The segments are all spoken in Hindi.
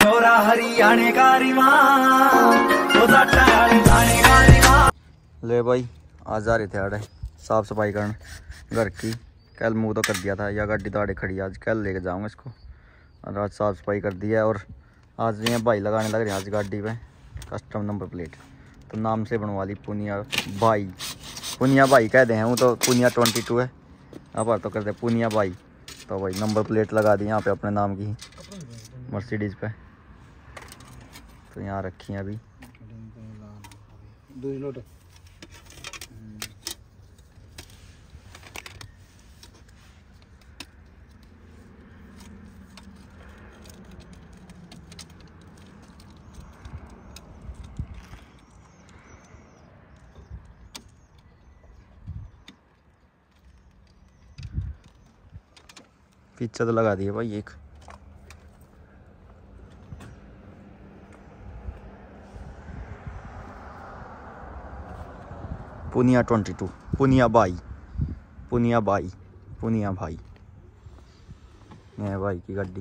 छोरा हरियाणे का रिवा ले भाई आज जा रहे थे आड़े साफ सफाई करने घर की। कल मुँह तो कर दिया था, या गाड़ी तो आड़े खड़ी, आज कल लेके जाऊंगा इसको। और आज साफ सफाई कर दी है और आज ये भाई लगाने लग रहे हैं आज गाड़ी पे कस्टम नंबर प्लेट। तो नाम से बनवा ली पुनिया भाई, पुनिया भाई कह दें, वो तो पुनिया 22 है, अब तो करते पुनिया भाई। तो भाई नंबर प्लेट लगा दी यहाँ पे अपने नाम की मर्सिडीज़ पे। तो यहाँ रखी हैं अभी। पीछे तो लगा दिए भाई एक। पुनिया 22 पुनिया भाई, पुनिया भाई, पुनिया भाई, ये भाई की गाड़ी।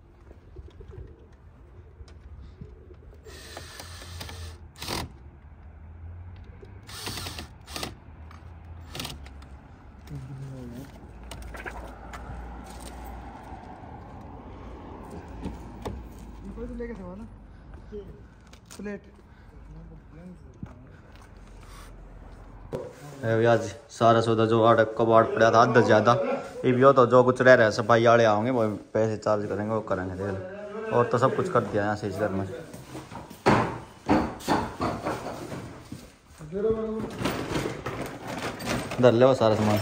आज सारा सौदा जो आड़ कबाड़ पड़ा था आधा ज़्यादा ये भी हो, तो जो कुछ रह रहा है सफाई वाले आओगे वो पैसे चार्ज करेंगे, वो करेंगे देख। और तो सब कुछ कर दिया यहाँ से इस घर में। धर ले वो सारा सामान।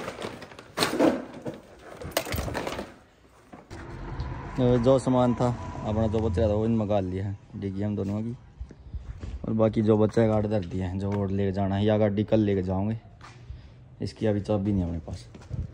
जो सामान था अपना जो बचा था वो इनमें गाल लिया है डिग्गी हम दोनों की, और बाकी जो बच्चा है गाड़ी धर दिया है। जो और ले जाना है या गाड़ी कल लेके जाओगे, इसकी अभी चाबी नहीं है अपने पास।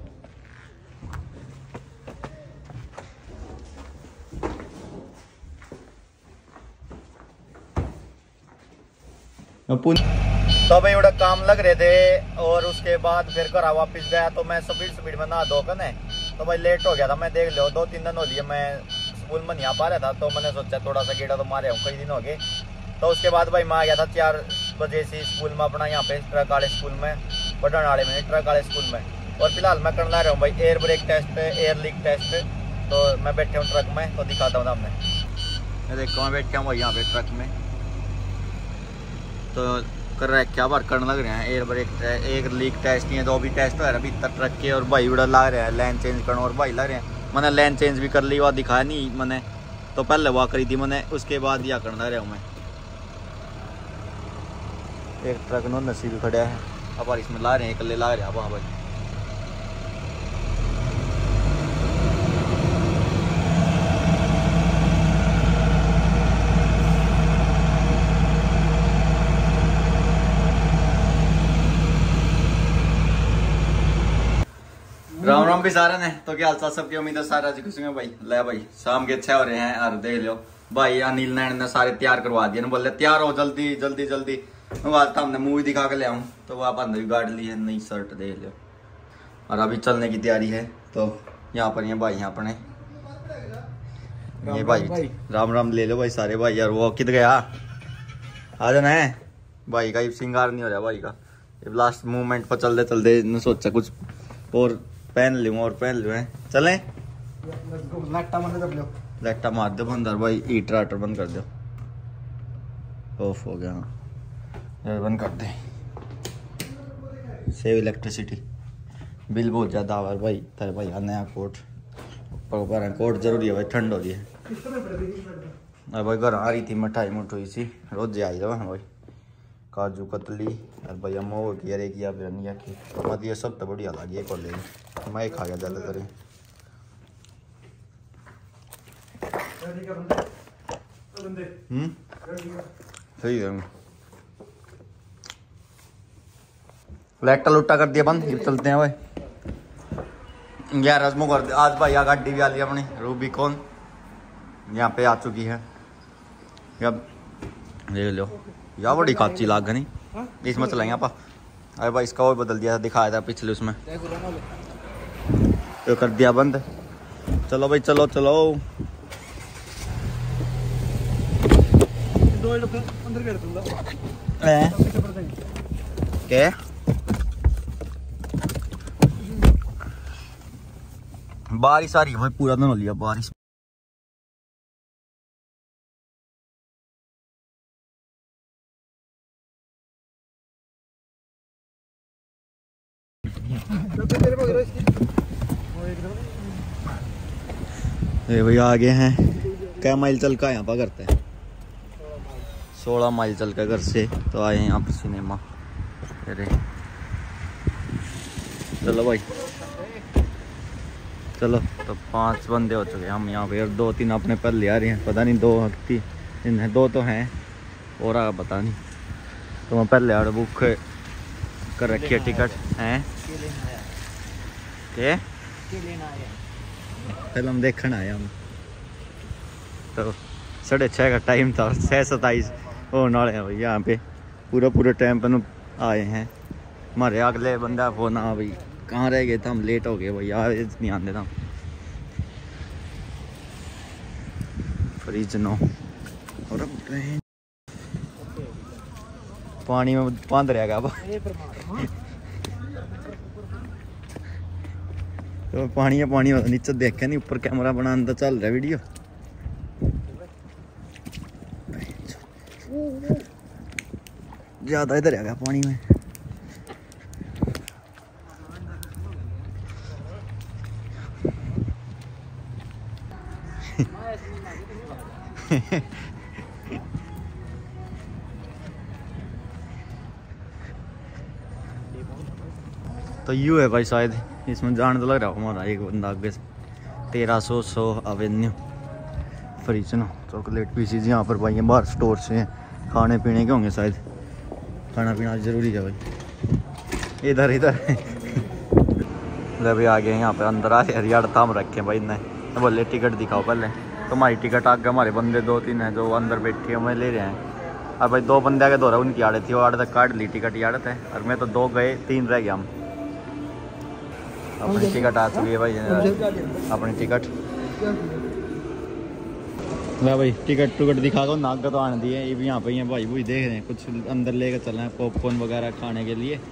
तो भाई बड़ा काम लग रहे थे और उसके बाद फिर घर वापिस गया तो मैं स्पीड में नहा धोकर ने तो भाई लेट हो गया था। मैं देख लो 2-3 दिन हो लिए मैं स्कूल में नहीं आ पा रहा था, तो मैंने सोचा थोड़ा सा गेड़ा तो मारे हूँ, कई दिन हो गए। तो उसके बाद भाई मैं आ गया था 4 बजे से स्कूल में अपना यहाँ पे ट्रक वाले स्कूल में, पढ़ने वाले में ट्रक वाले स्कूल में। और फिलहाल मैं करना रहा हूँ भाई air brake test, air leak test. तो मैं बैठे हूँ ट्रक में, तो दिखाता हूँ आपने। देखो मैं बैठा हूँ यहाँ पे ट्रक में, तो कर रहा है क्या बार करने लग रहे हैं air brake air leak test. ये जो भी टेस्ट हो रहा है अभी तक ट्रक के, और भाई बड़ा ला रहा है लाइन चेंज करना। और भाई ला रहे हैं मैंने लाइन चेंज भी कर ली, वह दिखाया नहीं मैंने, तो पहले वह करी थी मैंने, उसके बाद यह करना रहा हूँ मैं। एक ट्रक नो नसी भी खड़ा है, अब इसमें ला रहे हैं, इकल्ले ला रहे हैं वहाँ भाई। राम राम भी सारे ने, तो क्या हाल चाल सबकी, उम्मीद है सारा जी खुशी में भाई। ले भाई शाम के 6 हो रहे हैं और देख लो भाई अनिल नैन ने सारे तैयार करवा दिए, बोले तैयार हो जल्दी जल्दी जल्दी। आज हमने मूवी दिखा के ले आऊँ, तो वो आप अंदर भी गाड़ ली है नई शर्ट देख लो। और अभी चलने की तैयारी है। तो यहाँ पर ये भाई यहाँ पर ये भाई राम राम ले लो भाई सारे भाई। यार वो किधर गया, आ जाना है भाई का, श्रृंगार नहीं हो रहा भाई का। लास्ट मूवमेंट पर चलते चलते सोचा कुछ और पहन लूँ और पहन लूँ है, चलें लाइटा मार दो अंदर भाई, हीटर आटर बंद कर दो, ऑफ हो गया। हाँ बंद कर दे, सेव इलेक्ट्रिसिटी। बिल बहुत ज़्यादा आ भाई तेरे भाई। नया कोट ऊपर कोट जरूरी है भाई, ठंड हो रही है। अब भाई घर आ रही थी मिठाई मुठोई सी, रोज आई रहा भाई, काजू कतली और भैया मोह की अरे किया बिरनिया की, तो मत ये सब तो बढ़िया लगी एक और ले मैं खा गया ज़्यादातर। सही है, लाइटा लुट्टा कर दिया बंद, चलते हैं भाई। यार रस्मों कर दे आज भाई, गाड़ी भी आ ली अपनी रूबिकॉन यहाँ पे आ चुकी है। अब देख लो या बड़ी काची लाग गई इसमें चलाएंगे आप। अरे भाई इसका और बदल दिया था, दिखाया था पिछले उसमें, तो कर दिया बंद। चलो भाई चलो चलो क्या बारिश आ रही है भाई, पूरा दिन हो लिया बारिश। ये भाई आगे हैं, क्या माइल चल का यहाँ पर करते हैं, 16 माइल चल के घर से तो आए हैं यहाँ पर सिनेमा। अरे चलो भाई चलो, तो 5 बंदे हो चुके हैं हम यहाँ पे, और 2-3 अपने पर ले आ रहे हैं, पता नहीं 2 हकती इन्हें 2 तो हैं और आगे पता नहीं। तो मैं पहले आड़ बुक कर रखी है टिकट हैं के फिल्म देखने आए हम। तो 6:30 का टाइम था, 6:27 होने वाले हैं भाई यहाँ पे, पूरे टाइम पर आए हैं। हमारे अगले बंदा फोन आ भाई कहाँ रह गए थे हम, लेट हो गए भाई यार, नहीं आते था फ्रिज नो। और पानी में बांध रहेगा अब तो पानी है पानी होता नीचे देखे नहीं, ऊपर कैमरा बनाने तो चल रहा है वीडियो। ज्यादा इधर आ गया पानी में तो यू है भाई, शायद इसमें जान तो लग रहा है हमारा एक बंदा आगे से। 1300 एवेन्यू फ्रिज ना, चॉकलेट पीसीज यहाँ पर भाई, बाहर स्टोर से हैं, खाने पीने के होंगे शायद, खाना पीना जरूरी है भाई। इधर अभी आ गए यहाँ पे, अंदर आ यार थाम रखे भाई इन्हें, तो बोले टिकट दिखाओ पहले। तो हमारी टिकट आगे हमारे बंदे 2-3 हैं जो अंदर बैठे हैं, हमें ले रहे हैं। और भाई 2 बंदे आगे 2 रहा, उनकी आड़त थी, वो आड़त तक काट ली टिकट आड़त है, और मैं तो 2 गए 3 रह गया हम। अपनी टिकट आ चुकी है भाई, अपनी टिकट ना भाई, टिकट दिखा दो नाग तो आने दिए। ये भी यहाँ पे हैं भाई, वही देख रहे हैं, कुछ अंदर लेकर चल रहे हैं पॉपकॉर्न वगैरह खाने के लिए।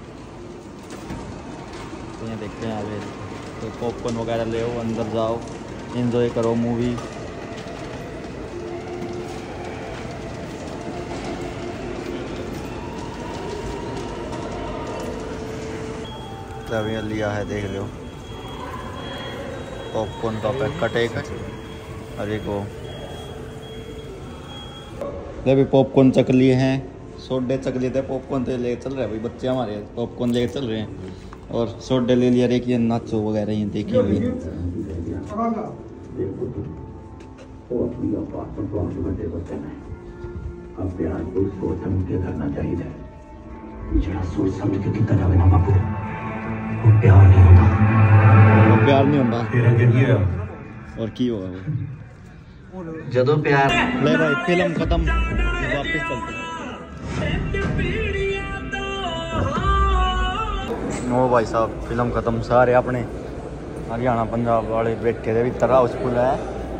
तो यहाँ देखते हैं अभी, तो पॉपकॉर्न वगैरह ले आओ, अंदर जाओ, एंजॉय करो मूवी। तो अभी लिया है देख लो, पॉपकॉर्न का पैकेट एक, और एक वो अभी पॉपकॉर्न चक लिए हैं, सोडे चक लिए थे, पॉपकॉर्न तो ले चल रहे हैं भाई, बच्चे हमारे पॉपकॉर्न ले चल रहे हैं, और सोडे ले लिया, एक ये नाचो वगैरह ये देखी हुई। प्यार नहीं होता और की होगा जदों प्यार। ले भाई फिल्म खत्म, वापस चलते ओ भाई साहब, फिल्म खत्म, सारे अपने हरियाणा पंजाब वाले बैठे थे, इतना हाउसफुल है।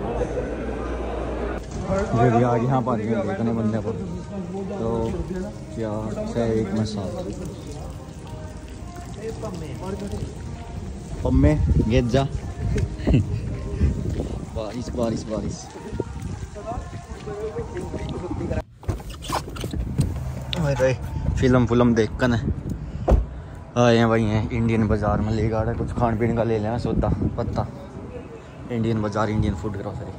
ये भी आ गए यहाँ पर इतने बंदे पर, तो क्या 1 में 7 पम्मे गेजा बारिश बारिश बारिश। फिल्म देख कर आए हैं भाई, हैं इंडियन बाज़ार में, ले गाड़ा कुछ खान पीने का ले लेना सौदा पत्ता, इंडियन बाज़ार, इंडियन फूड ग्रोसरी।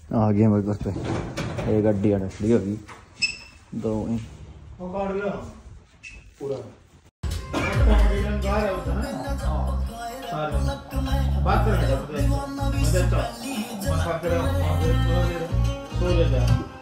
आ गए मेरे घर पे। एक गड्डी खड़ी होगी दो बात